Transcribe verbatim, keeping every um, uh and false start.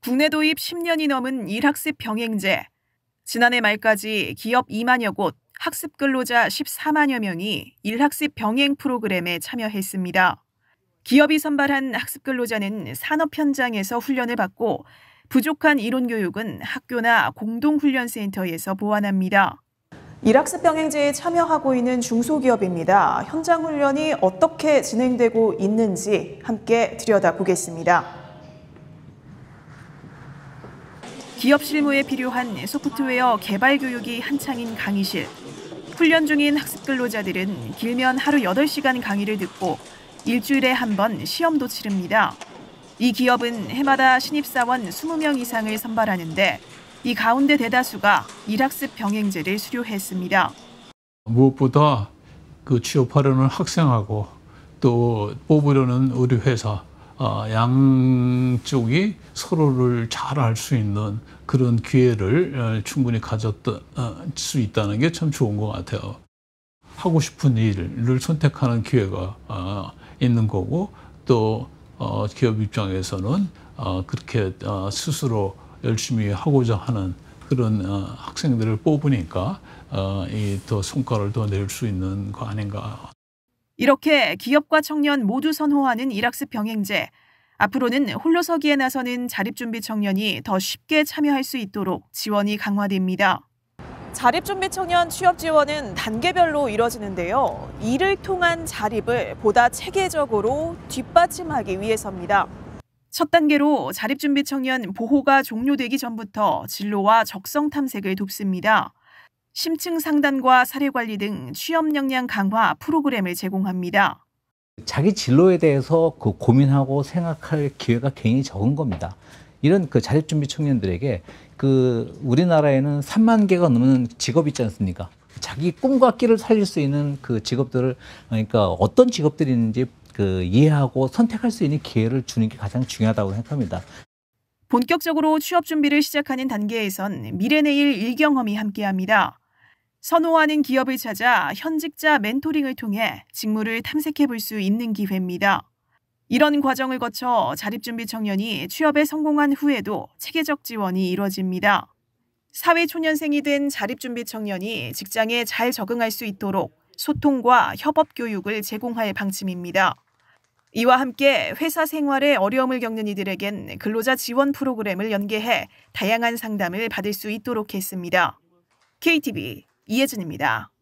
국내 도입 십 년이 넘은 일학습 병행제. 지난해 말까지 기업 이만여 곳, 학습 근로자 십사만여 명이 일학습 병행 프로그램에 참여했습니다. 기업이 선발한 학습 근로자는 산업 현장에서 훈련을 받고 부족한 이론 교육은 학교나 공동훈련센터에서 보완합니다. 일학습 병행제에 참여하고 있는 중소기업입니다. 현장 훈련이 어떻게 진행되고 있는지 함께 들여다보겠습니다. 기업 실무에 필요한 소프트웨어 개발 교육이 한창인 강의실. 훈련 중인 학습 근로자들은 길면 하루 여덟 시간 강의를 듣고 일주일에 한 번 시험도 치릅니다. 이 기업은 해마다 신입사원 이십 명 이상을 선발하는데 이 가운데 대다수가 일학습 병행제를 수료했습니다. 무엇보다 그 취업하려는 학생하고 또 뽑으려는 우리 회사 어, 양쪽이 서로를 잘 알 수 있는 그런 기회를 어, 충분히 가질 어, 수 있다는 게 참 좋은 것 같아요. 하고 싶은 일을 선택하는 기회가 어, 있는 거고 또 어, 기업 입장에서는 어, 그렇게 어, 스스로 열심히 하고자 하는 그런 어, 학생들을 뽑으니까 어, 이 더 성과를 더 낼 수 있는 거 아닌가. 이렇게 기업과 청년 모두 선호하는 일학습 병행제. 앞으로는 홀로서기에 나서는 자립준비 청년이 더 쉽게 참여할 수 있도록 지원이 강화됩니다. 자립준비 청년 취업 지원은 단계별로 이뤄지는데요. 이를 통한 자립을 보다 체계적으로 뒷받침하기 위해서입니다. 첫 단계로 자립준비 청년 보호가 종료되기 전부터 진로와 적성 탐색을 돕습니다. 심층 상담과 사례관리 등 취업 역량 강화 프로그램을 제공합니다. 자기 진로에 대해서 그 고민하고 생각할 기회가 굉장히 적은 겁니다. 이런 그 자립준비 청년들에게 그 우리나라에는 삼만 개가 넘는 직업이 있지 않습니까? 자기 꿈과 끼를 살릴 수 있는 그 직업들을 그러니까 어떤 직업들이 있는지 그 이해하고 선택할 수 있는 기회를 주는 게 가장 중요하다고 생각합니다. 본격적으로 취업 준비를 시작하는 단계에선 미래내일 일경험이 함께합니다. 선호하는 기업을 찾아 현직자 멘토링을 통해 직무를 탐색해 볼 수 있는 기회입니다. 이런 과정을 거쳐 자립준비 청년이 취업에 성공한 후에도 체계적 지원이 이루어집니다. 사회초년생이 된 자립준비 청년이 직장에 잘 적응할 수 있도록 소통과 협업 교육을 제공할 방침입니다. 이와 함께 회사 생활에 어려움을 겪는 이들에겐 근로자 지원 프로그램을 연계해 다양한 상담을 받을 수 있도록 했습니다. 케이티비 이혜진입니다.